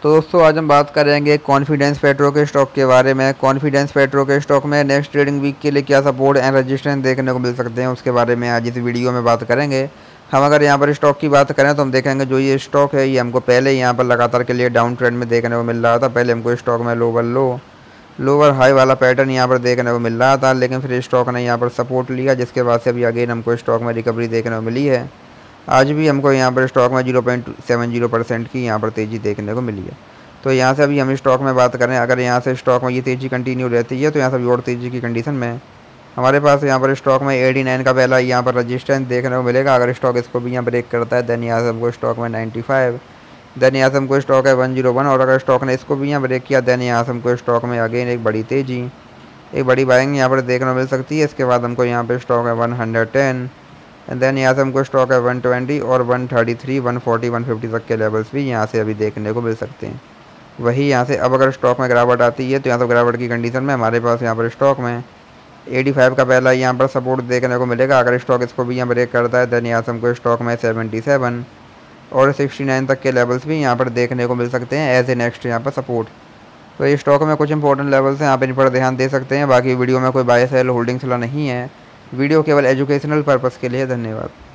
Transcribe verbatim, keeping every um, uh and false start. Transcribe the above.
तो दोस्तों आज हम बात करेंगे कॉन्फिडेंस पेट्रो के स्टॉक के बारे में। कॉन्फिडेंस पेट्रो के स्टॉक में नेक्स्ट ट्रेडिंग वीक के लिए क्या सपोर्ट एंड रेजिस्टेंस देखने को मिल सकते हैं, उसके बारे में आज इस वीडियो में बात करेंगे। हम अगर यहाँ पर स्टॉक की बात करें तो हम देखेंगे जो ये स्टॉक है ये हमको पहले यहाँ पर लगातार के लिए डाउन ट्रेंड में देखने को मिल रहा था। पहले हमको स्टॉक में लोअर लो लोअर हाई वाला पैटर्न यहाँ पर देखने को मिल रहा था, लेकिन फिर स्टॉक ने यहाँ पर सपोर्ट लिया, जिसके बाद से अभी अगेन हमको स्टॉक में रिकवरी देखने को मिली है। आज भी हमको यहाँ पर स्टॉक में zero point seven zero percent की यहाँ पर तेज़ी देखने को मिली है। तो यहाँ से अभी हम स्टॉक में बात करें, अगर यहाँ से स्टॉक में ये तेज़ी कंटिन्यू रहती है तो यहाँ से अभी और तेज़ी की कंडीशन में हमारे पास यहाँ पर स्टॉक में एटी नाइन का पहला यहाँ पर रजिस्टेंस देखने को मिलेगा। अगर स्टॉक इसको भी यहाँ ब्रेक करता है देन यहाँ से हमको स्टॉक में नाइन्टी फाइव, देन यहाँ से हमको स्टॉक है वन जीरो वन, और अगर स्टॉक ने इसको भी यहाँ ब्रेक किया देन यहाँ से हमको स्टॉक में अगेन एक बड़ी तेज़ी एक बड़ी बाइंग यहाँ पर देखने को मिल सकती है। इसके बाद हमको यहाँ पर स्टॉक है one hundred ten, and then यहाँ से हमको स्टॉक है वन ट्वेंटी और one thirty three, one forty, one fifty तक के लेवल्स भी यहाँ से अभी देखने को मिल सकते हैं। वही यहाँ से अब अगर स्टॉक में गिरावट आती है तो यहाँ से गिरावट की कंडीशन में हमारे पास यहाँ पर स्टॉक में एटी फाइव का पहला यहाँ पर सपोर्ट देखने को मिलेगा। अगर स्टॉक इसको भी यहाँ ब्रेक करता है देन यहाँ से हमको स्टॉक में सेवेंटी सेवन और सिक्सटी नाइन तक के लेवल्स भी यहाँ पर देखने को मिल सकते हैं एज ए नेक्स्ट यहाँ पर सपोर्ट। तो ये स्टॉक में कुछ इंपॉर्टेंट लेवल्स हैं, आप इन पर ध्यान दे सकते हैं। बाकी वीडियो में कोई बाय सेल होल्डिंग सलाह नहीं है, वीडियो केवल एजुकेशनल पर्पज़ के लिए। धन्यवाद।